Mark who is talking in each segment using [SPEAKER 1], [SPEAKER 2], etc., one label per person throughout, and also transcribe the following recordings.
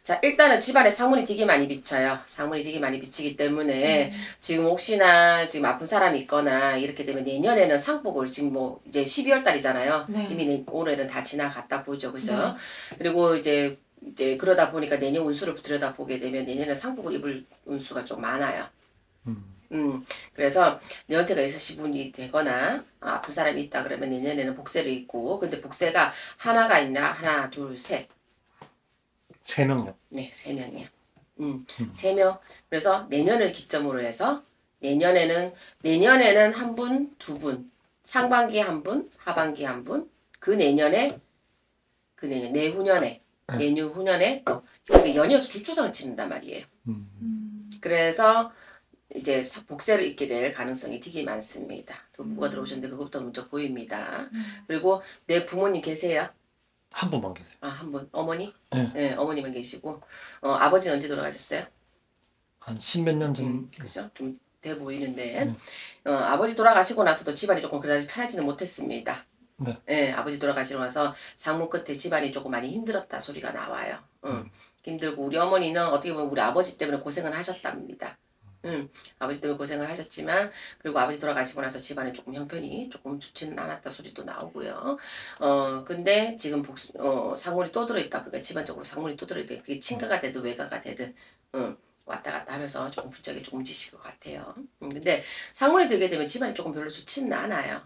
[SPEAKER 1] 자, 일단은 집안에 상문이 되게 많이 비쳐요. 상문이 되게 많이 비치기 때문에 지금 혹시나 지금 아픈 사람이 있거나 이렇게 되면 내년에는 상복을 지금 뭐 이제 12월 달이잖아요.
[SPEAKER 2] 네.
[SPEAKER 1] 이미 올해는 다 지나갔다 보죠. 그죠?
[SPEAKER 2] 네.
[SPEAKER 1] 그리고 이제 그러다 보니까 내년 운수를 들여다보게 되면 내년에 상복을 입을 운수가 좀 많아요. 그래서 연세가 있으신 분이 되거나 아픈 사람이 있다 그러면 내년에는 복세를 입고, 근데 복세가 하나가 아니라 하나, 둘, 셋.
[SPEAKER 3] 3명요?
[SPEAKER 1] 네, 3명이요. 3명. 그래서 내년을 기점으로 해서 내년에는 한 분, 두 분, 상반기에 한 분, 하반기에 한 분, 내후년에 내년 후년에 또 연이어서 주초성을 치는단 말이에요. 그래서 이제 복세를 입게 될 가능성이 되게 많습니다. 부부가 들어오셨는데 그것부터 먼저 보입니다. 그리고 내 부모님 계세요?
[SPEAKER 3] 한 분만 계세요.
[SPEAKER 1] 아, 한 분. 어머니?
[SPEAKER 3] 네.
[SPEAKER 1] 네, 어머니만 계시고. 아버지는 언제 돌아가셨어요?
[SPEAKER 3] 한 10몇 년 전.
[SPEAKER 1] 그죠? 좀 돼 보이는데. 아버지 돌아가시고 나서도 집안이 조금 그다지 편하지는 못했습니다.
[SPEAKER 3] 네.
[SPEAKER 1] 네, 아버지 돌아가시고 나서 상문 끝에 집안이 조금 많이 힘들었다 소리가 나와요. 힘들고 우리 어머니는 어떻게 보면 우리 아버지 때문에 고생을 하셨답니다. 아버지 때문에 고생을 하셨지만, 그리고 아버지 돌아가시고 나서 집안에 조금 형편이 조금 좋지는 않았다 소리도 나오고요. 근데 지금 상문이 또 들어있다 보니까 집안적으로 상문이 또 들어있다. 그게 친가가 되든 외가가 되든 왔다 갔다 하면서 조금 분짝이 조금 지실 것 같아요. 근데 상문이 들게 되면 집안이 조금 별로 좋지는 않아요.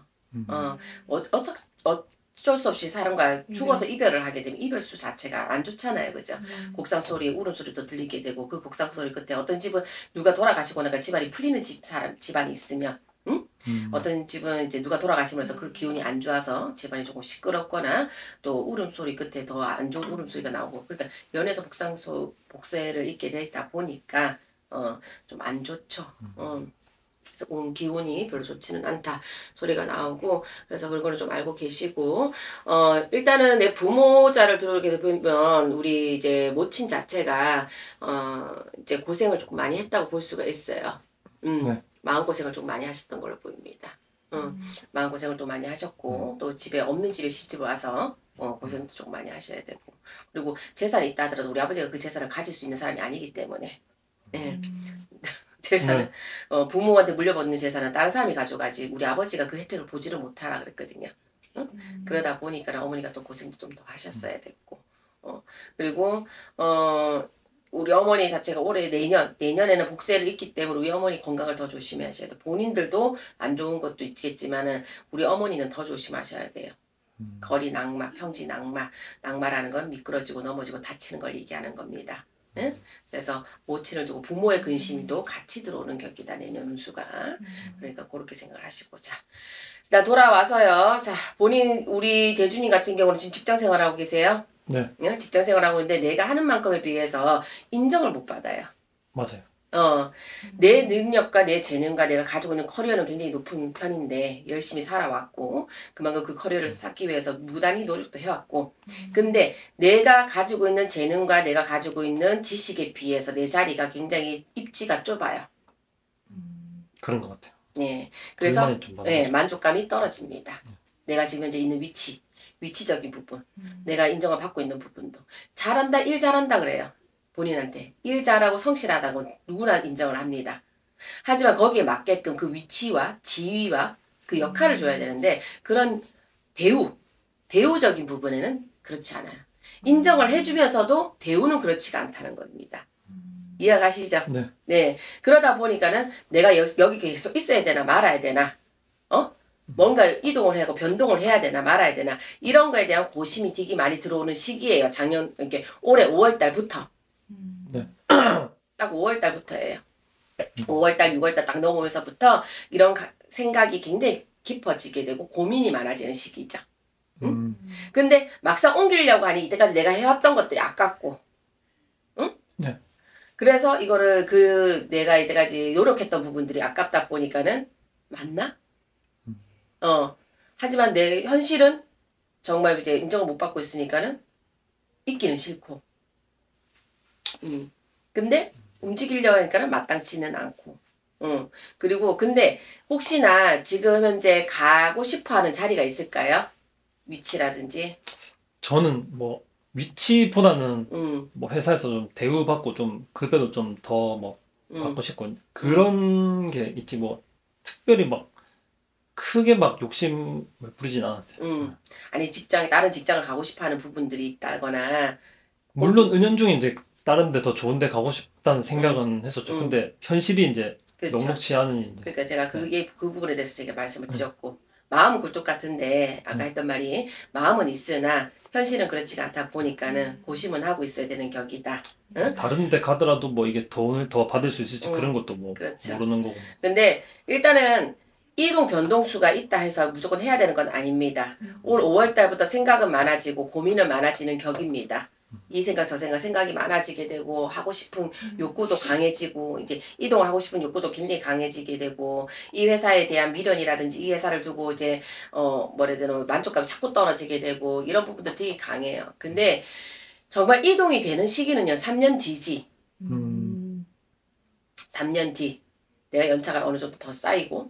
[SPEAKER 1] 어쩔 수 없이 사람과 죽어서 이별을 하게 되면 이별수 자체가 안 좋잖아요. 그죠? 곡상 소리, 울음소리도 들리게 되고, 그 곡상 소리 끝에 어떤 집은 누가 돌아가시고 나니까 집안이 풀리는 집안이 있으면, 어떤 집은 이제 누가 돌아가시면서 그 기운이 안 좋아서 집안이 조금 시끄럽거나, 또 울음소리 끝에 더 안 좋은 울음소리가 나오고, 그러니까 연에서 복세를 입게 되다 보니까 좀 안 좋죠. 기운이 별로 좋지는 않다 소리가 나오고, 그래서 그거는 좀 알고 계시고, 일단은 내 부모자를 들어오게 보면 우리 이제 모친 자체가 이제 고생을 조금 많이 했다고 볼 수가 있어요.
[SPEAKER 3] 네.
[SPEAKER 1] 마음고생을 좀 많이 하셨던 걸로 보입니다. 마음고생을 또 많이 하셨고, 또 집에 없는 집에 시집 와서 고생도 좀 많이 하셔야 되고, 그리고 재산이 있다 하더라도 우리 아버지가 그 재산을 가질 수 있는 사람이 아니기 때문에 재산은 부모한테 물려받는 재산은 다른 사람이 가져가지 우리 아버지가 그 혜택을 보지를 못하라 그랬거든요. 그러다 보니까 어머니가 또 고생도 좀 더 하셨어야 됐고, 그리고 우리 어머니 자체가 올해 내년에는 복세를 입기 때문에 우리 어머니 건강을 더 조심하셔야 돼요. 본인들도 안 좋은 것도 있겠지만은 우리 어머니는 더 조심하셔야 돼요. 거리 낙마, 평지 낙마, 낙마라는 건 미끄러지고 넘어지고 다치는 걸 얘기하는 겁니다. 응? 그래서 모친을 두고 부모의 근심도 같이 들어오는 격이다, 내년 운수가. 그러니까 그렇게 생각을 하시고. 자, 돌아와서요. 자, 우리 대주님 같은 경우는 지금 직장 생활하고 계세요?
[SPEAKER 3] 네.
[SPEAKER 1] 응? 직장 생활하고 있는데 내가 하는 만큼에 비해서 인정을 못 받아요.
[SPEAKER 3] 맞아요.
[SPEAKER 1] 내 능력과 내 재능과 내가 가지고 있는 커리어는 굉장히 높은 편인데 열심히 살아왔고, 그만큼 그 커리어를 쌓기 위해서 무단히 노력도 해왔고, 근데 내가 가지고 있는 재능과 내가 가지고 있는 지식에 비해서 내 자리가 굉장히 입지가 좁아요.
[SPEAKER 3] 그런 것 같아요.
[SPEAKER 1] 네. 그래서
[SPEAKER 3] 네,
[SPEAKER 1] 만족감이 떨어집니다. 내가 지금 현재 있는 위치적인 부분, 내가 인정을 받고 있는 부분도. 일 잘한다 그래요. 본인한테 일 잘하고 성실하다고 누구나 인정을 합니다. 하지만 거기에 맞게끔 그 위치와 지위와 그 역할을 줘야 되는데, 그런 대우적인 부분에는 그렇지 않아요. 인정을 해주면서도 대우는 그렇지가 않다는 겁니다. 이해가시죠?
[SPEAKER 3] 네.
[SPEAKER 1] 네. 그러다 보니까는 내가 여기 계속 있어야 되나 말아야 되나, 뭔가 이동을 하고 변동을 해야 되나 말아야 되나, 이런 거에 대한 고심이 되게 많이 들어오는 시기예요. 이렇게 올해 5월달부터.
[SPEAKER 3] 네.
[SPEAKER 1] 딱 5월달부터예요. 5월달, 6월달 딱 넘어오면서부터 이런 생각이 굉장히 깊어지게 되고 고민이 많아지는 시기죠. 근데 막상 옮기려고 하니 이때까지 내가 해왔던 것들이 아깝고,
[SPEAKER 3] 네.
[SPEAKER 1] 그래서 이거를 내가 이때까지 노력했던 부분들이 아깝다 보니까는 맞나? 하지만 내 현실은 정말 이제 인정을 못 받고 있으니까는 있기는 싫고, 근데 움직이려고 하니까는 마땅치는 않고, 그리고 근데 혹시나 지금 현재 가고 싶어 하는 자리가 있을까요? 위치라든지.
[SPEAKER 3] 저는 뭐 위치보다는 뭐 회사에서 좀 대우받고 좀 급여도 좀 더 뭐 받고 싶고 그런 게 있지 뭐 특별히 막 크게 막 욕심을 부리진 않았어요.
[SPEAKER 1] 아니 다른 직장을 가고 싶어하는 부분들이 있다거나
[SPEAKER 3] 물론 은연중에 이제 다른 데 더 좋은 데 가고 싶다는 생각은 했었죠. 근데 현실이 이제
[SPEAKER 1] 그렇죠.
[SPEAKER 3] 녹록치 않으니 이제.
[SPEAKER 1] 그러니까 제가 그 부분에 대해서 제가 말씀을 드렸고 마음은 굴뚝 같은데 아까 했던 말이 마음은 있으나 현실은 그렇지가 않다 보니까는 고심은 하고 있어야 되는 격이다. 응?
[SPEAKER 3] 다른 데 가더라도 뭐 이게 돈을 더 받을 수 있을지 그런 것도 뭐
[SPEAKER 1] 그렇죠.
[SPEAKER 3] 모르는 거고.
[SPEAKER 1] 근데 일단은 이동 변동수가 있다 해서 무조건 해야 되는 건 아닙니다. 올 5월 달부터 생각은 많아지고 고민은 많아지는 격입니다. 이 생각 저 생각이 많아지게 되고 하고 싶은 욕구도 강해지고 이제 이동을 하고 싶은 욕구도 굉장히 강해지게 되고 이 회사에 대한 미련이라든지 이 회사를 두고 이제 뭐라 해야 되나 만족감이 자꾸 떨어지게 되고 이런 부분도 되게 강해요. 근데 정말 이동이 되는 시기는요 3년 뒤지. 3년 뒤 내가 연차가 어느 정도 더 쌓이고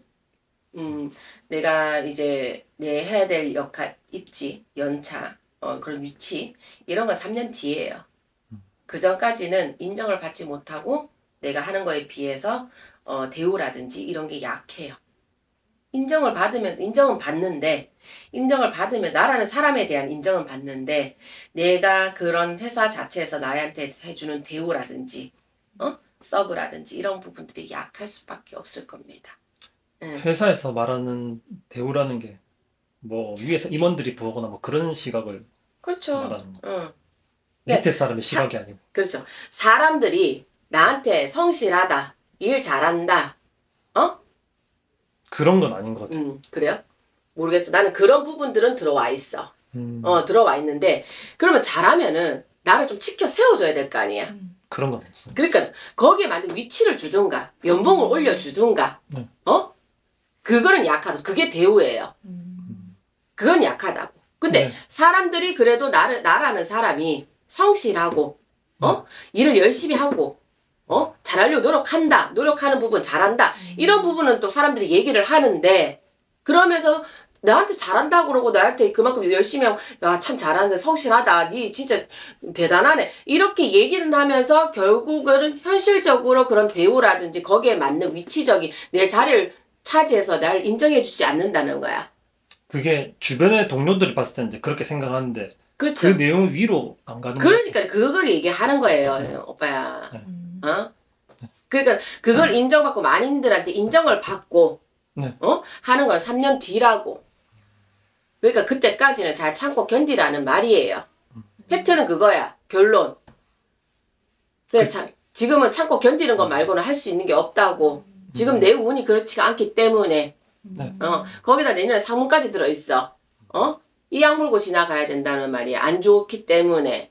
[SPEAKER 1] 내가 이제 내 해야 될 역할 입지 연차 그런 위치 이런 건 3년 뒤에요. 그 전까지는 인정을 받지 못하고 내가 하는 거에 비해서 대우라든지 이런 게 약해요. 인정을 받으면서 인정은 받는데 인정을 받으면 나라는 사람에 대한 인정은 받는데 내가 그런 회사 자체에서 나한테 해주는 대우라든지 서브라든지 이런 부분들이 약할 수밖에 없을 겁니다.
[SPEAKER 3] 회사에서 말하는 대우라는 게 뭐 위에서 임원들이 부하거나 뭐 그런 시각을
[SPEAKER 1] 그렇죠.
[SPEAKER 3] 말하는 거. 밑에 사람의 시각이 아니고.
[SPEAKER 1] 그렇죠. 사람들이 나한테 성실하다, 일 잘한다,
[SPEAKER 3] 그런 건 아닌 것 같아요.
[SPEAKER 1] 그래요? 모르겠어. 나는 그런 부분들은 들어와 있어. 들어와 있는데 그러면 잘하면은 나를 좀 치켜 세워줘야 될 거 아니야.
[SPEAKER 3] 그런 건 없어요.
[SPEAKER 1] 그러니까 거기에 맞는 위치를 주든가 연봉을 올려주든가 그거는 약하다. 그게 대우예요. 그건 약하다고. 근데 사람들이 그래도 나라는 사람이 성실하고 일을 열심히 하고 잘하려고 노력하는 부분 잘한다. 이런 부분은 또 사람들이 얘기를 하는데 그러면서 나한테 잘한다고 그러고 나한테 그만큼 열심히 하고 야 참 잘하는데 성실하다. 니 진짜 대단하네. 이렇게 얘기를 하면서 결국은 현실적으로 그런 대우라든지 거기에 맞는 위치적인 내 자리를 차지해서 날 인정해 주지 않는다는 거야.
[SPEAKER 3] 그게 주변의 동료들이 봤을 때는 이제 그렇게 생각하는데
[SPEAKER 1] 그렇죠.
[SPEAKER 3] 그 내용 위로 안 가는
[SPEAKER 1] 그러니까 그걸 얘기하는 거예요. 오빠야. 그러니까 그걸 인정받고 만인들한테 인정을 받고 하는 건 3년 뒤라고. 그러니까 그때까지는 잘 참고 견디라는 말이에요. 팩트는 그거야. 결론. 그러니까 지금은 참고 견디는 것 말고는 할 수 있는 게 없다고. 지금 내 운이 그렇지가 않기 때문에 거기다 내년에 상문까지 들어있어. 이 약 물고 지나가야 된다는 말이야. 안 좋기 때문에.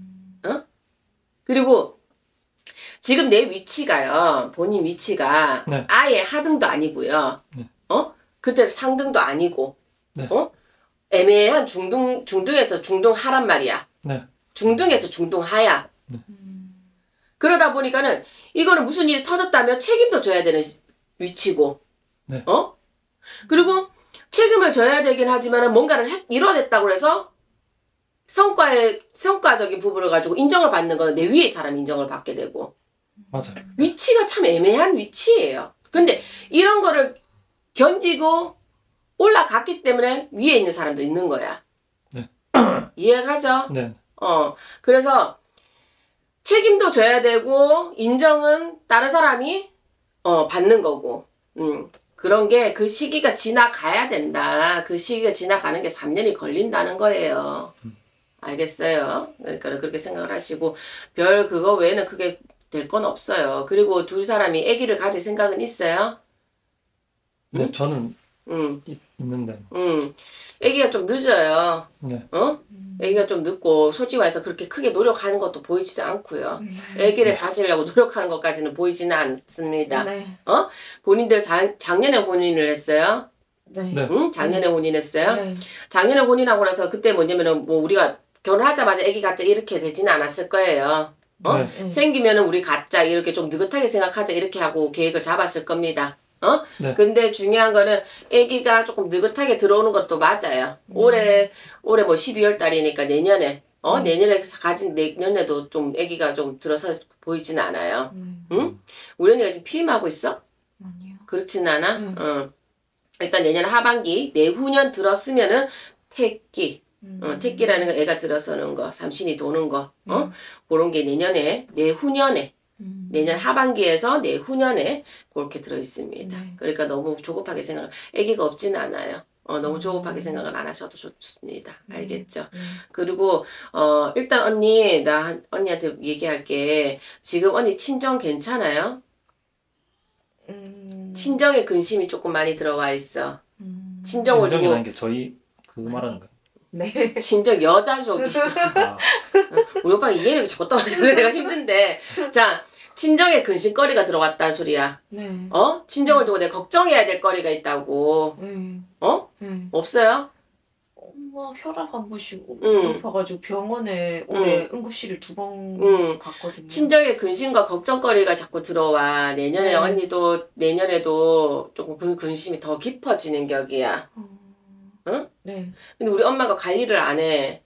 [SPEAKER 1] 그리고 지금 내 위치가요. 본인 위치가 아예 하등도 아니고요. 그때 상등도 아니고 애매한 중등에서 중등하란 말이야. 중등에서 중등하야. 그러다 보니까는 이거는 무슨 일이 터졌다며 책임도 져야 되는 위치고 그리고 책임을 져야 되긴 하지만은 뭔가를 이뤄냈다고 해서 성과적인 부분을 가지고 인정을 받는 건 내 위에 사람 인정을 받게 되고
[SPEAKER 3] 맞아요.
[SPEAKER 1] 위치가 참 애매한 위치예요. 근데 이런 거를 견디고 올라갔기 때문에 위에 있는 사람도 있는 거야. 이해가죠? 그래서 책임도 져야 되고 인정은 다른 사람이 받는 거고 그런 게 그 시기가 지나가야 된다. 그 시기가 지나가는 게 3년이 걸린다는 거예요. 알겠어요? 그러니까 그렇게 생각을 하시고 별 그거 외에는 크게 될 건 없어요. 그리고 두 사람이 아기를 가질 생각은 있어요?
[SPEAKER 3] 네, 저는 있는데.
[SPEAKER 1] 아기가 좀 늦어요. 아기가 좀 늦고 솔직히 말해서 그렇게 크게 노력하는 것도 보이지도 않고요. 아기를 가지려고 노력하는 것까지는 보이지는 않습니다. 본인들 작년에 혼인을 했어요. 작년에 혼인했어요. 작년에 혼인하고 나서 그때 뭐냐면은 뭐 우리가 결혼하자마자 아기 갖자 이렇게 되지는 않았을 거예요. 생기면은 우리 갖자 이렇게 좀 느긋하게 생각하자 이렇게 하고 계획을 잡았을 겁니다. 근데 중요한 거는 아기가 조금 느긋하게 들어오는 것도 맞아요. 올해 뭐 12월 달이니까 내년에 내년에 가진 내년에도 좀 아기가 좀 들어서 보이진 않아요. 응? 우리 언니가 지금 피임하고 있어?
[SPEAKER 2] 아니요.
[SPEAKER 1] 그렇진 않아? 일단 내년 하반기, 내후년 들었으면은 태기. 태기라는 거 애가 들어서는 거, 삼신이 도는 거, 그런 게 내후년에, 내년 하반기에서 내후년에 그렇게 들어있습니다. 그러니까 너무 조급하게 아기가 없지는 않아요. 너무 조급하게 생각을 안 하셔도 좋습니다. 알겠죠? 그리고, 일단 언니한테 얘기할게. 지금 언니 친정 괜찮아요? 친정에 근심이 조금 많이 들어와 있어. 친정을 두고.
[SPEAKER 3] 친정이라는 게 저희 그거 말하는 거예요.
[SPEAKER 1] 네. 친정 여자족이시죠. 우리 오빠가 이해력이 자꾸 떨어져서 내가 힘든데. 자, 친정에 근심거리가 들어왔다는 소리야.
[SPEAKER 2] 네.
[SPEAKER 1] 친정을 두고 내가 걱정해야 될 거리가 있다고. 없어요?
[SPEAKER 2] 엄마 혈압 한 번씩 높아가지고 병원에 올해 응급실을 2번 갔거든요.
[SPEAKER 1] 친정에 근심과 걱정거리가 자꾸 들어와. 내년에도 조금 근심이 더 깊어지는 격이야. 응?
[SPEAKER 2] 네.
[SPEAKER 1] 근데 우리 엄마가 관리를 안 해.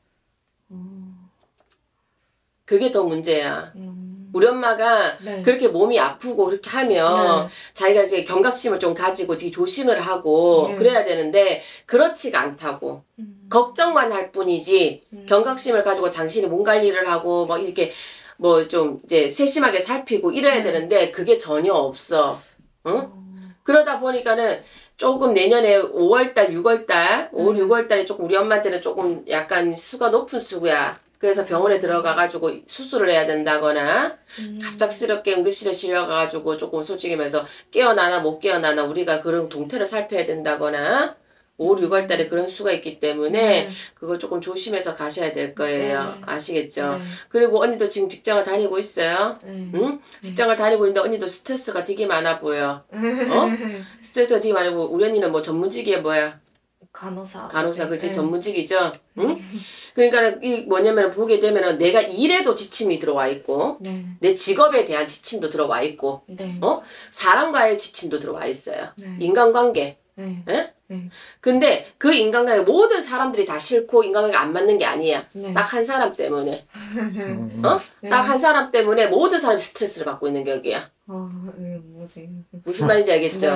[SPEAKER 1] 그게 더 문제야. 우리 엄마가 그렇게 몸이 아프고 그렇게 하면 자기가 이제 경각심을 좀 가지고 되게 조심을 하고 그래야 되는데 그렇지가 않다고. 걱정만 할 뿐이지 경각심을 가지고 당신이 몸 관리를 하고 막 이렇게 뭐 좀 이제 세심하게 살피고 이래야 되는데 그게 전혀 없어. 응? 그러다 보니까는 조금 내년에 5월달, 6월달, 5월, 6월달에 조금 우리 엄마한테는 조금 약간 수가 높은 수야. 그래서 병원에 들어가가지고 수술을 해야 된다거나 갑작스럽게 응급실에 실려가가지고 조금 솔직히 말해서 깨어나나 못 깨어나나 우리가 그런 동태를 살펴야 된다거나 5월, 6월 달에 그런 수가 있기 때문에 그걸 조금 조심해서 가셔야 될 거예요. 아시겠죠? 그리고 언니도 지금 직장을 다니고 있어요. 응? 직장을 다니고 있는데 언니도 스트레스가 되게 많아 보여. 스트레스가 되게 많아 보여. 우리 언니는 뭐 전문직이 뭐야? 간호사, 그치? 전문직이죠? 응? 그러니까 이 뭐냐면 보게 되면은 내가 일에도 지침이 들어와 있고, 내 직업에 대한 지침도 들어와 있고, 사람과의 지침도 들어와 있어요. 인간관계. 예? 근데 그 인간관계 모든 사람들이 다 싫고 인간관계가 안 맞는 게 아니야. 딱 한 사람 때문에. 딱 한 사람 때문에 모든 사람이 스트레스를 받고 있는 격이야.
[SPEAKER 2] 뭐지?
[SPEAKER 1] 무슨 말인지 알겠죠?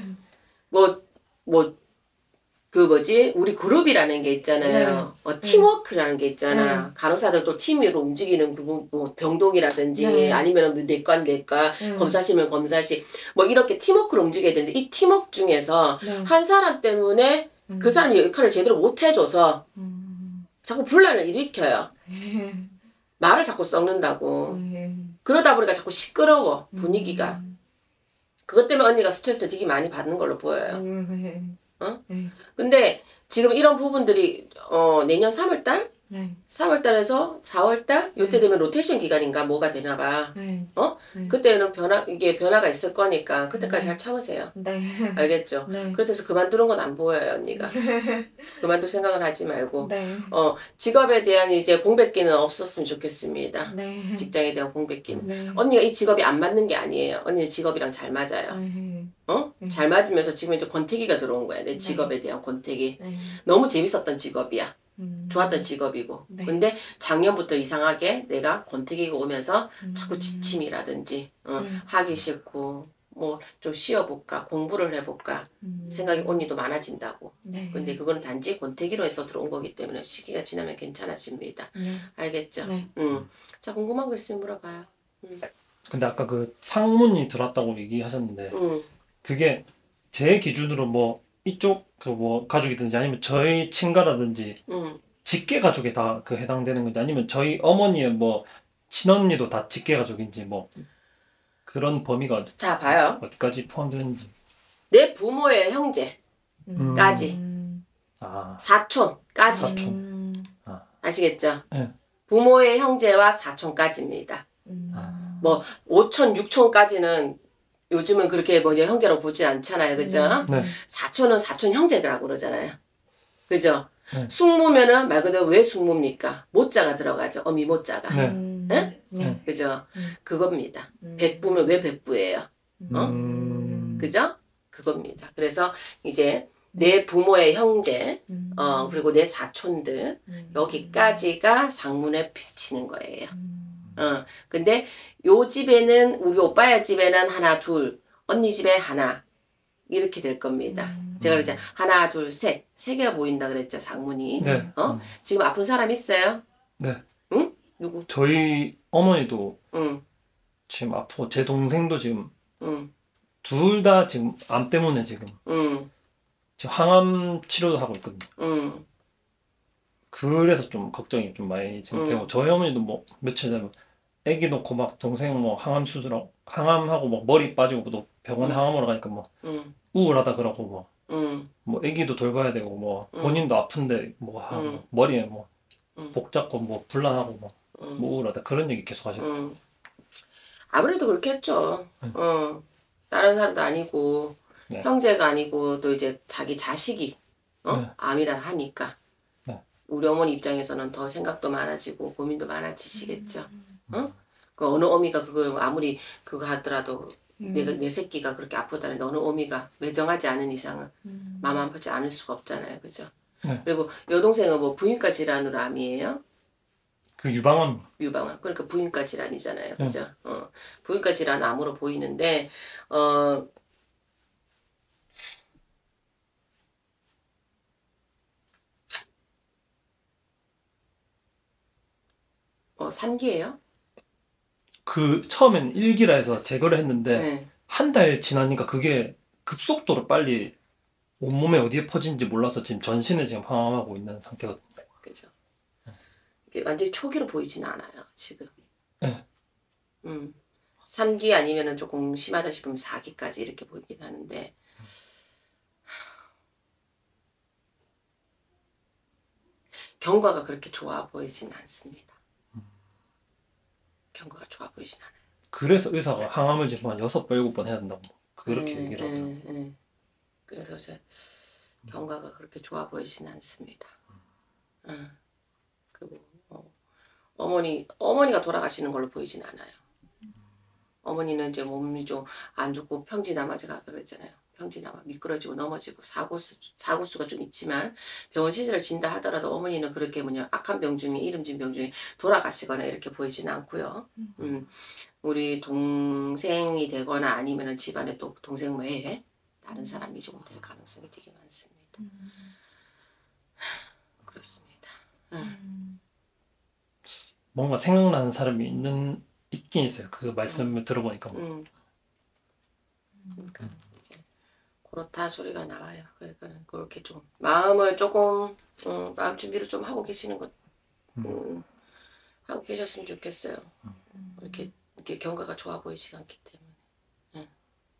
[SPEAKER 1] 우리 그룹이라는 게 있잖아요. 팀워크라는 게 있잖아. 간호사들도 팀으로 움직이는 뭐 병동이라든지 아니면 내과, 검사실이면 검사실. 뭐 이렇게 팀워크로 움직여야 되는데 이 팀워크 중에서 한 사람 때문에 그 사람이 역할을 제대로 못 해줘서 자꾸 분란을 일으켜요. 말을 자꾸 섞는다고. 그러다 보니까 자꾸 시끄러워, 분위기가. 그것 때문에 언니가 스트레스를 되게 많이 받는 걸로 보여요. 근데 지금 이런 부분들이 내년 3월달? 3월달에서 4월달? 요때 되면 로테이션 기간인가 뭐가 되나봐. 그때는 변화가 있을 거니까 그때까지 잘 참으세요. 알겠죠? 그렇다고 그만두는 건 안 보여요, 언니가. 그만둘 생각은 하지 말고. 직업에 대한 이제 공백기는 없었으면 좋겠습니다. 직장에 대한 공백기는. 언니가 이 직업이 안 맞는 게 아니에요. 언니는 직업이랑 잘 맞아요. 잘 맞으면서 지금 이제 권태기가 들어온 거야. 내 직업에 대한 권태기. 너무 재밌었던 직업이야. 좋았던 직업이고. 근데 작년부터 이상하게 내가 권태기가 오면서 자꾸 지침이라든지 하기 싫고 뭐 좀 쉬어볼까 공부를 해볼까 생각이 언니도 많아진다고. 근데 그거는 단지 권태기로 해서 들어온 거기 때문에 시기가 지나면 괜찮아집니다. 알겠죠? 자, 궁금한 거 있으면 물어봐요.
[SPEAKER 3] 근데 아까 그 상문이 들어왔다고 얘기하셨는데 그게 제 기준으로 뭐 이쪽 그 뭐 가족이든지 아니면 저희 친가라든지 직계 가족에 다 그 해당되는 건지 아니면 저희 어머니의 뭐 친언니도 다 직계 가족인지 뭐 그런 범위가
[SPEAKER 1] 자, 봐요.
[SPEAKER 3] 어디까지 포함되는지.
[SPEAKER 1] 내 부모의 형제까지. 사촌까지.
[SPEAKER 3] 사촌.
[SPEAKER 1] 아시겠죠?
[SPEAKER 3] 네.
[SPEAKER 1] 부모의 형제와 사촌까지입니다. 뭐 5촌, 6촌까지는 요즘은 그렇게 뭐 형제로 보지 않잖아요. 그죠? 사촌은 사촌 형제라고 그러잖아요. 그죠? 숙모면은 말 그대로 왜 숙모입니까? 모자가 들어가죠. 어미 모자가. 그죠? 그겁니다. 백부면 왜 백부예요? 그죠? 그겁니다. 그래서 이제 내 부모의 형제,
[SPEAKER 2] 음.
[SPEAKER 1] 그리고 내 사촌들, 여기까지가 상문에 비치는 거예요. 근데 요 집에는, 우리 오빠의 집에는 하나, 둘, 언니 집에 하나, 이렇게 될 겁니다. 제가 그랬죠. 하나, 둘, 셋. 세 개가 보인다 그랬죠, 상문이.
[SPEAKER 3] 네.
[SPEAKER 1] 지금 아픈 사람 있어요?
[SPEAKER 3] 네.
[SPEAKER 1] 응? 누구?
[SPEAKER 3] 저희 어머니도
[SPEAKER 1] 응,
[SPEAKER 3] 지금 아프고 제 동생도 지금
[SPEAKER 1] 응,
[SPEAKER 3] 둘 다 지금 암 때문에 지금
[SPEAKER 1] 응,
[SPEAKER 3] 항암 치료도 하고 있거든요.
[SPEAKER 1] 응,
[SPEAKER 3] 그래서 좀 걱정이 좀 많이 지금 되고 저희 어머니도 뭐 며칠 전에 아기 놓고 막 동생 뭐 항암 수술하고 항암하고 뭐 머리 빠지고 또 병원에 항암하러 가니까 뭐
[SPEAKER 1] 응,
[SPEAKER 3] 우울하다 그러고 뭐
[SPEAKER 1] 응,
[SPEAKER 3] 뭐 아기도 돌봐야 되고 뭐 본인도 아픈데 뭐 하고 머리에 뭐 복 잡고 뭐 불안하고 뭐 우울하다 그런 얘기 계속 하시고
[SPEAKER 1] 아무래도 그렇겠죠. 다른 사람도 아니고
[SPEAKER 3] 네.
[SPEAKER 1] 형제가 아니고 또 이제 자기 자식이
[SPEAKER 3] 네.
[SPEAKER 1] 암이라 하니까
[SPEAKER 3] 네.
[SPEAKER 1] 우리 어머니 입장에서는 더 생각도 많아지고 고민도 많아지시겠죠. 그 어느 어미가 그걸 아무리 그거 하더라도 내 새끼가 그렇게 아프다는데 어느 어미가 매정하지 않은 이상은 마음 아프지 않을 수가 없잖아요. 그죠?
[SPEAKER 3] 네.
[SPEAKER 1] 그리고 여동생은 뭐 부인과 질환으로 암이에요?
[SPEAKER 3] 그 유방암
[SPEAKER 1] 유방암. 그러니까 부인과 질환이잖아요. 그죠? 부인과 질환 암으로 보이는데, 3기예요?
[SPEAKER 3] 그 처음엔 1기라 해서 제거를 했는데
[SPEAKER 1] 네.
[SPEAKER 3] 한 달 지나니까 그게 급속도로 빨리 온몸에 어디에 퍼진지 몰라서 지금 전신에 지금 항암하고 있는 상태거든요.
[SPEAKER 1] 그죠? 이게 완전히 초기로 보이지는 않아요, 지금.
[SPEAKER 3] 네.
[SPEAKER 1] 3기 아니면은 조금 심하다 싶으면 4기까지 이렇게 보이긴 하는데, 경과가 그렇게 좋아 보이진 않습니다. 경과가 좋아 보이진 않아요.
[SPEAKER 3] 그래서 의사가 항암을 지금 한 6번, 7번 해야 된다고 그렇게 얘기를 하더라고요.
[SPEAKER 1] 그래서 이제 경과가 그렇게 좋아 보이진 않습니다. 그리고 어머니가 돌아가시는 걸로 보이진 않아요. 어머니는 이제 몸이 좀 안 좋고 평지남아 제가 그랬잖아요. 평지남아 미끄러지고 넘어지고 사고수가 좀 있지만 병원 시술을 진다 하더라도 어머니는 그렇게 악한 병 중에 이름진 병 중에 돌아가시거나 이렇게 보이지는 않고요. 우리 동생이 되거나 아니면은 집안에 또 동생 외에 다른 사람이 조금 될 가능성이 되게 많습니다. 그렇습니다.
[SPEAKER 3] 뭔가 생각나는 사람이 있긴 있어요. 그 말씀을 들어보니까.
[SPEAKER 1] 그러니까 이제 그렇다 소리가 나와요. 그러니까 그렇게 좀 마음을 조금 마음 준비를 좀 하고 계시는 것 하고 계셨으면 좋겠어요. 이렇게 경과가 좋아 보이지 않기 때문에.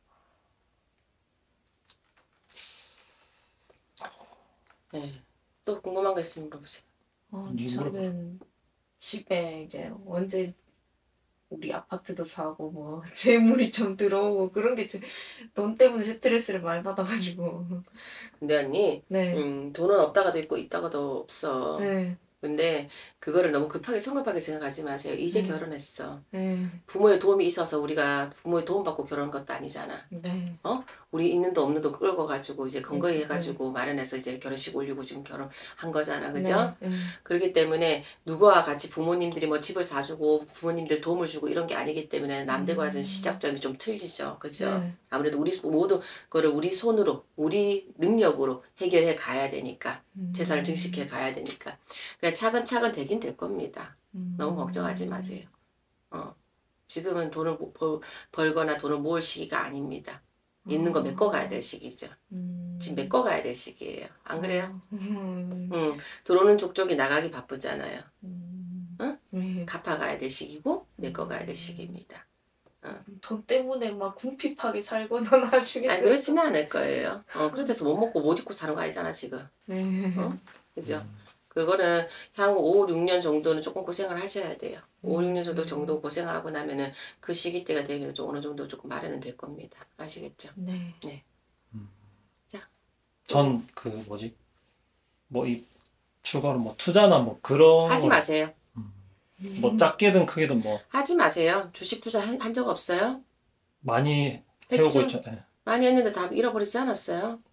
[SPEAKER 1] 네. 또 궁금한 거 있으면 물어보세요.
[SPEAKER 2] 저는 집에 이제 언제 우리 아파트도 사고 뭐 재물이 좀 들어오고 그런 게 돈 때문에 스트레스를 많이 받아가지고.
[SPEAKER 1] 근데 언니,
[SPEAKER 2] 네.
[SPEAKER 1] 돈은 없다가도 있고 있다가도 없어.
[SPEAKER 2] 네.
[SPEAKER 1] 근데 그거를 너무 급하게 성급하게 생각하지 마세요. 이제 결혼했어.
[SPEAKER 2] 네.
[SPEAKER 1] 부모의 도움이 있어서 우리가 부모의 도움 받고 결혼한 것도 아니잖아.
[SPEAKER 2] 네.
[SPEAKER 1] 우리 있는 도 없는 도 끌고 가지고 이제 근거해 가지고 마련해서 이제 결혼식 올리고 지금 결혼한 거잖아. 그죠?
[SPEAKER 2] 네.
[SPEAKER 1] 그렇기 때문에 누구와 같이 부모님들이 뭐 집을 사주고 부모님들 도움을 주고 이런 게 아니기 때문에 남들과 는 시작점이 좀 틀리죠. 그죠?
[SPEAKER 2] 네.
[SPEAKER 1] 아무래도 우리 모두 그거를 우리 손으로 우리 능력으로 해결해 가야 되니까 재산을 증식해 가야 되니까 그냥 차근차근 되긴 될 겁니다. 너무 걱정하지 마세요. 지금은 돈을 벌거나 돈을 모을 시기가 아닙니다. 있는 거 메꿔 가야 될 시기죠. 지금 메꿔 가야 될 시기예요. 안 그래요? 들어오는 족족이 나가기 바쁘잖아요. 응? 갚아가야 될 시기고 메꿔 가야 될 시기입니다.
[SPEAKER 2] 돈 때문에 막 궁핍하게 살거나 나중에.
[SPEAKER 1] 아니 그렇지는 않을 거예요. 그렇다고 못 먹고 못 입고 사는 거 아니잖아 지금.
[SPEAKER 2] 네.
[SPEAKER 1] 그죠? 그거는 향후 5, 6년 정도는 조금 고생을 하셔야 돼요. 5, 6년 정도 고생하고 나면은 그 시기 때가 되면 좀 어느 정도 조금 마련은 될 겁니다. 아시겠죠?
[SPEAKER 2] 네.
[SPEAKER 1] 네. 자.
[SPEAKER 3] 전 뭐 이 추가로 뭐 투자나 뭐 그런
[SPEAKER 1] 하지 마세요.
[SPEAKER 3] 뭐 작게든 크게든 뭐
[SPEAKER 1] 하지 마세요. 주식 투자 한 적 없어요?
[SPEAKER 3] 많이
[SPEAKER 1] 했죠?
[SPEAKER 3] 해오고 있죠. 네.
[SPEAKER 1] 많이 했는데 다 잃어버리지 않았어요?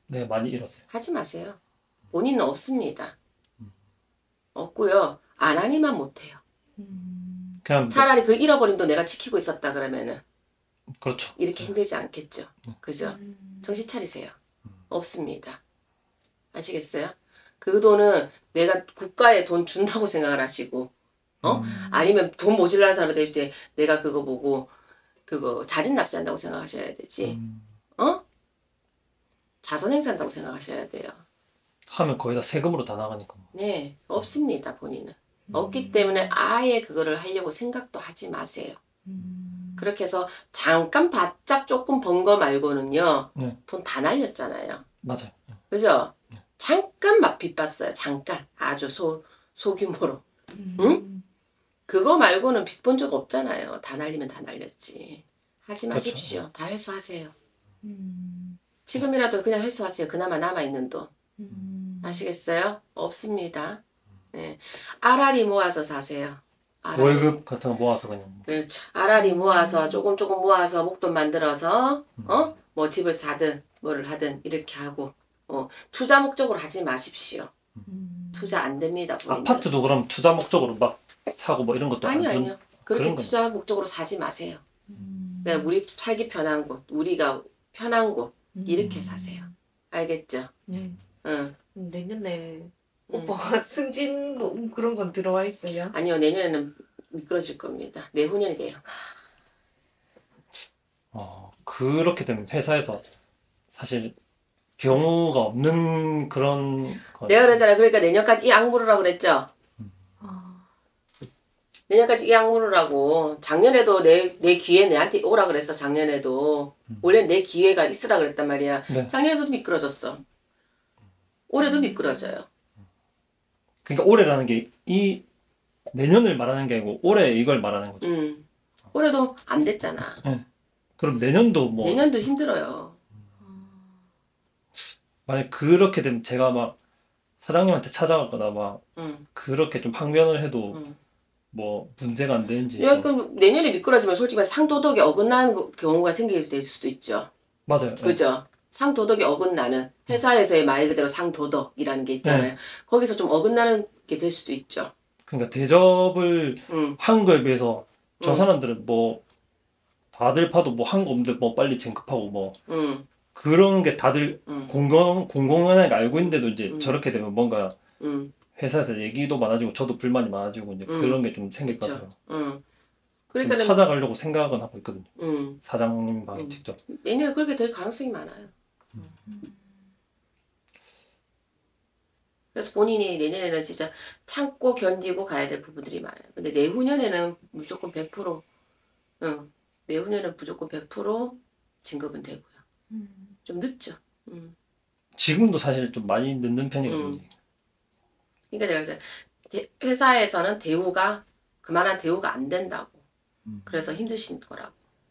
[SPEAKER 3] 네, 많이 잃었어요.
[SPEAKER 1] 하지 마세요. 본인은 없습니다.
[SPEAKER 3] 음.
[SPEAKER 1] 없고요. 안 하니만 못해요.
[SPEAKER 3] 그냥
[SPEAKER 1] 차라리 그 잃어버린 돈 내가 지키고 있었다 그러면은
[SPEAKER 3] 그렇죠.
[SPEAKER 1] 이렇게 힘들지 않겠죠.
[SPEAKER 3] 네.
[SPEAKER 1] 그죠? 정신 차리세요. 없습니다. 아시겠어요? 그 돈은 내가 국가에 돈 준다고 생각을 하시고 아니면 돈 모질라는 사람한테 이제 내가 그거 보고 그거 자진 납세한다고 생각하셔야 되지. 자선 행사한다고 생각하셔야 돼요.
[SPEAKER 3] 하면 거의 다 세금으로 다 나가니까.
[SPEAKER 1] 네, 없습니다, 본인은. 없기 때문에 아예 그거를 하려고 생각도 하지 마세요. 그렇게 해서 잠깐 바짝 조금 번 거 말고는요,
[SPEAKER 3] 네.
[SPEAKER 1] 돈 다 날렸잖아요.
[SPEAKER 3] 맞아요.
[SPEAKER 1] 그죠? 잠깐 막 빚봤어요. 잠깐. 아주 소규모로. 응? 그거 말고는 빚 본 적 없잖아요. 다 날리면 다 날렸지. 하지 마십시오.
[SPEAKER 3] 그렇죠.
[SPEAKER 1] 다 회수하세요. 지금이라도 그냥 회수하세요. 그나마 남아있는 돈. 아시겠어요? 없습니다. 네. 알알이 모아서 사세요. 알알이.
[SPEAKER 3] 월급 같은 거 모아서 그냥.
[SPEAKER 1] 그렇죠. 알알이 모아서 조금 모아서 목돈 만들어서 뭐 집을 사든 뭐를 하든 이렇게 하고 투자 목적으로 하지 마십시오. 투자 안 됩니다. 본인들.
[SPEAKER 3] 아파트도 그럼 투자 목적으로 막 사고 뭐 이런 것도
[SPEAKER 1] 아니요,
[SPEAKER 3] 안
[SPEAKER 1] 아니요. 그렇게
[SPEAKER 3] 그런
[SPEAKER 1] 투자 목적으로 사지 마세요. 그냥 우리 살기 편한 곳, 우리가 편한 곳 이렇게 사세요. 알겠죠?
[SPEAKER 2] 네.
[SPEAKER 1] 응.
[SPEAKER 2] 내년에 오빠가 승진 뭐 그런 건 들어와 있어요?
[SPEAKER 1] 아니요, 내년에는 미끄러질 겁니다. 내후년이 돼요.
[SPEAKER 3] 그렇게 되면 회사에서 사실 경우가 없는 그런 거.
[SPEAKER 1] 내가 그러잖아요. 그러니까 내년까지 이 악물으라고 그랬죠? 내년까지 이 악물으라고. 작년에도 내 기회 내한테 오라 그랬어. 작년에도. 원래 내 기회가 있으라 그랬단 말이야.
[SPEAKER 3] 네.
[SPEAKER 1] 작년에도 미끄러졌어. 올해도 미끄러져요.
[SPEAKER 3] 그러니까 올해라는 게 이 내년을 말하는 게 아니고 올해 이걸 말하는 거죠.
[SPEAKER 1] 올해도 안 됐잖아.
[SPEAKER 3] 그럼 내년도 뭐
[SPEAKER 1] 내년도 힘들어요.
[SPEAKER 3] 만약 그렇게 되면 제가 막 사장님한테 찾아가거나 막 그렇게 좀 항변을 해도 뭐 문제가 안 되는지.
[SPEAKER 1] 그러니까 내년에 미끄러지면 솔직히 상도덕이 어긋나는 경우가 생기게 될 수도 있죠.
[SPEAKER 3] 맞아요.
[SPEAKER 1] 그죠? 상도덕이 어긋나는 회사에서의 말 그대로 상도덕이라는 게 있잖아요.
[SPEAKER 3] 네.
[SPEAKER 1] 거기서 좀 어긋나는 게 될 수도 있죠.
[SPEAKER 3] 그러니까 대접을 한 거에 비해서 저 사람들은 뭐 다들 봐도 뭐 한 거 없는데 뭐 빨리 진급하고 뭐 그런 게 다들 공공연하게 알고 있는데도 이제 저렇게 되면 뭔가 회사에서 얘기도 많아지고 저도 불만이 많아지고 이제 그런 게 좀 생길 것 같아요.
[SPEAKER 1] 그러니까
[SPEAKER 3] 좀 찾아가려고 생각은 하고 있거든요. 사장님과 직접.
[SPEAKER 1] 내년에 그렇게 될 가능성이 많아요. 그래서 본인이 내년에는 진짜 참고 견디고 가야 될 부분들이 많아요. 근데 내후년에는 무조건 100% 내후년에는 무조건 100% 진급은 되고요. 좀 늦죠.
[SPEAKER 3] 지금도 사실 좀 많이 늦는 편이거든요.
[SPEAKER 1] 그러니까 내가 이제 회사에서는 그만한 대우가 안 된다고. 그래서 힘드신 거라고.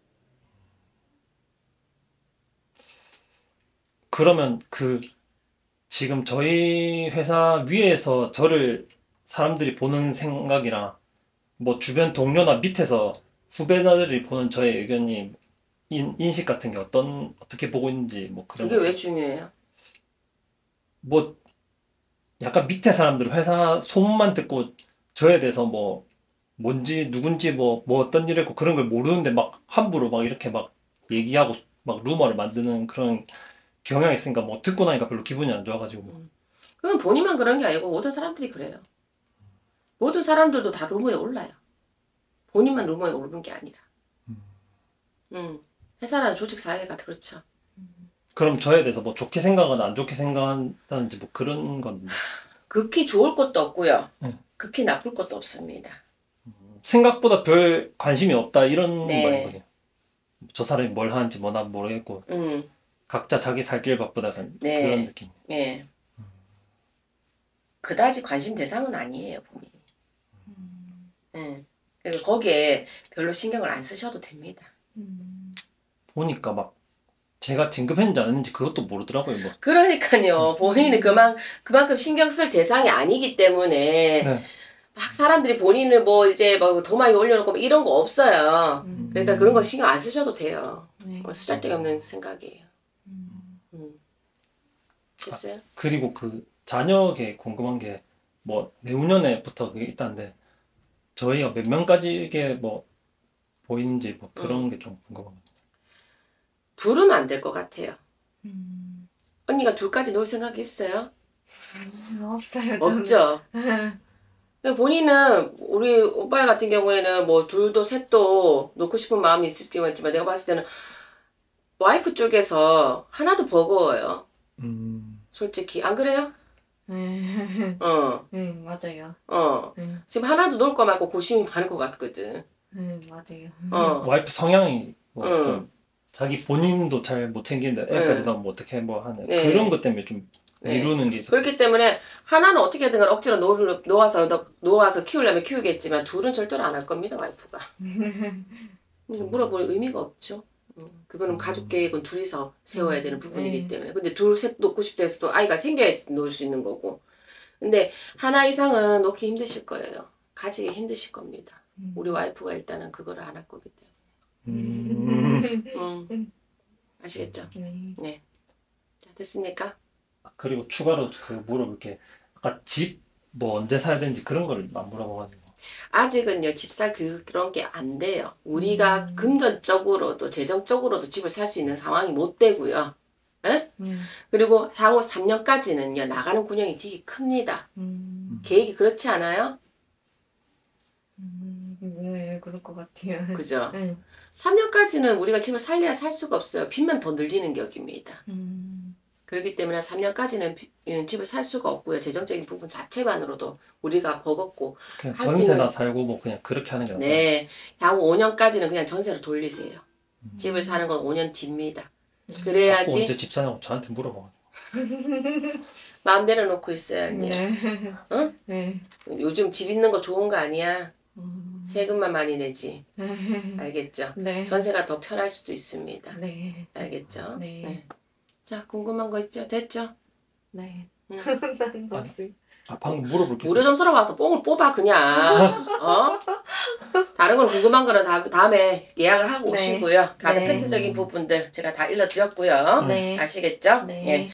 [SPEAKER 3] 그러면 지금 저희 회사 위에서 저를 사람들이 보는 생각이랑 뭐 주변 동료나 밑에서 후배들이 보는 저의 의견이 인식 같은 게 어떻게 보고 있는지 뭐 그런
[SPEAKER 1] 그게 왜 중요해요?
[SPEAKER 3] 뭐 약간 밑에 사람들 회사 소문만 듣고 저에 대해서 뭐 뭔지 누군지 뭐 어떤 일 했고 그런 걸 모르는데 막 함부로 막 이렇게 막 얘기하고 막 루머를 만드는 그런 경향이 있으니까 뭐 듣고 나니까 별로 기분이 안 좋아가지고.
[SPEAKER 1] 그건 본인만 그런 게 아니고 모든 사람들이 그래요. 모든 사람들도 다 루머에 올라요. 본인만 루머에 오르는 게 아니라. 회사라는 조직 사회가 그렇죠.
[SPEAKER 3] 그럼 저에 대해서 뭐 좋게 생각하거나 안 좋게 생각한다든지 뭐 그런 건데.
[SPEAKER 1] 극히 좋을 것도 없고요. 극히 나쁠 것도 없습니다.
[SPEAKER 3] 생각보다 별 관심이 없다 이런
[SPEAKER 1] 네.
[SPEAKER 3] 말이거든요. 저 사람이 뭘 하는지 뭐 난 모르겠고 각자 자기 살 길 바쁘다 그런 느낌.
[SPEAKER 1] 네. 그다지 관심 대상은 아니에요, 본인이. 네. 그러니까 거기에 별로 신경을 안 쓰셔도 됩니다.
[SPEAKER 3] 보니까 막 제가 진급했는지 안 했는지 그것도 모르더라고요. 뭐.
[SPEAKER 1] 그러니까요. 본인은 그만큼 신경 쓸 대상이 아니기 때문에 막 사람들이 본인을 뭐 이제 막 더 많이 올려놓고 뭐 이런 거 없어요. 그러니까 그런 거 신경 안 쓰셔도 돼요. 쓰잘데기 없는 생각이에요. 됐어요?
[SPEAKER 3] 그리고 그 자녀에게 궁금한 게 뭐 내후년에부터 그게 있다는데 저희가 몇 명까지 이게 뭐 보이는지 뭐 그런 게 좀 궁금합니다.
[SPEAKER 1] 둘은 안 될 것 같아요.
[SPEAKER 2] 음.
[SPEAKER 1] 언니가 둘까지 놓을 생각이 있어요?
[SPEAKER 2] 없어요 저는.
[SPEAKER 1] 없죠. 근데 본인은 우리 오빠 같은 경우에는 뭐 둘도 셋도 놓고 싶은 마음이 있을지만 내가 봤을 때는 와이프 쪽에서 하나도 버거워요. 솔직히 안 그래요?
[SPEAKER 2] 네.
[SPEAKER 1] 어,
[SPEAKER 2] 네 맞아요. 네.
[SPEAKER 1] 지금 하나도 놀 거 말고 고심이 많을 것 같거든.
[SPEAKER 2] 네 맞아요.
[SPEAKER 3] 와이프 성향이 뭐
[SPEAKER 1] 응.
[SPEAKER 3] 좀 자기 본인도 잘 못 챙기는데 애까지
[SPEAKER 1] 응.
[SPEAKER 3] 나오면 어떻게 뭐 하는
[SPEAKER 1] 네.
[SPEAKER 3] 그런 것 때문에 좀
[SPEAKER 1] 네.
[SPEAKER 3] 미루는 게 있어요.
[SPEAKER 1] 그렇기 때문에 하나는 어떻게든 억지로 놓아서 키우려면 키우겠지만 둘은 절대로 안 할 겁니다, 와이프가. 물어볼 의미가 없죠. 그거는 가족 계획은 둘이서 세워야 되는 부분이기 때문에. 근데 둘, 셋 놓고 싶다 해서 또 아이가 생겨야지 놓을 수 있는 거고. 근데 하나 이상은 놓기 힘드실 거예요. 가지기 힘드실 겁니다. 우리 와이프가 일단은 그거를 안 할 거기 때문에. 아시겠죠? 네. 자, 됐습니까?
[SPEAKER 3] 그리고 추가로 그 물어볼 게 아까 집 뭐 언제 사야 되는지 그런 거를 안 물어봐가지고.
[SPEAKER 1] 아직은요, 집 살 그런 게 안 돼요. 우리가 금전적으로도 재정적으로도 집을 살 수 있는 상황이 못 되고요. 에? 그리고 향후 3년까지는요, 나가는 군형이 되게 큽니다. 계획이 그렇지 않아요?
[SPEAKER 2] 네 그럴 것 같아요.
[SPEAKER 1] 그죠?
[SPEAKER 2] 네.
[SPEAKER 1] 3년까지는 우리가 집을 살려야 살 수가 없어요. 빚만 더 늘리는 격입니다. 그렇기 때문에 3년까지는 집을 살 수가 없고요. 재정적인 부분 자체만으로도 우리가 버겁고
[SPEAKER 3] 그냥
[SPEAKER 1] 할수
[SPEAKER 3] 전세나
[SPEAKER 1] 있는-
[SPEAKER 3] 살고 뭐 그냥 그렇게 하는 게 나아요.
[SPEAKER 1] 네, 향후 5년까지는 그냥 전세로 돌리세요. 집을 사는 건 5년 뒤입니다.
[SPEAKER 3] 자꾸
[SPEAKER 1] 그래야지
[SPEAKER 3] 언제 집 사냐고 저한테 물어봐가지고.
[SPEAKER 1] 마음 내려놓고 있어야 언니.
[SPEAKER 2] 네.
[SPEAKER 1] 응?
[SPEAKER 2] 네.
[SPEAKER 1] 요즘 집 있는 거 좋은 거 아니야. 세금만 많이 내지.
[SPEAKER 2] 네.
[SPEAKER 1] 알겠죠?
[SPEAKER 2] 네.
[SPEAKER 1] 전세가 더 편할 수도 있습니다.
[SPEAKER 2] 네.
[SPEAKER 1] 알겠죠?
[SPEAKER 2] 네.
[SPEAKER 1] 자, 궁금한 거 있죠? 됐죠?
[SPEAKER 2] 네.
[SPEAKER 1] 응.
[SPEAKER 2] 난 없어요.
[SPEAKER 3] 방금 물어볼 게
[SPEAKER 1] 무료
[SPEAKER 3] 있어요.
[SPEAKER 1] 점수로 와서 뽕을 뽑아 그냥. 어? 다른 건 궁금한 거는 다음에 예약을 하고
[SPEAKER 2] 네.
[SPEAKER 1] 오시고요. 가장
[SPEAKER 2] 네.
[SPEAKER 1] 팩트적인 부분들 제가 다 일러드렸고요.
[SPEAKER 2] 네.
[SPEAKER 1] 아시겠죠?
[SPEAKER 2] 네.
[SPEAKER 1] 예.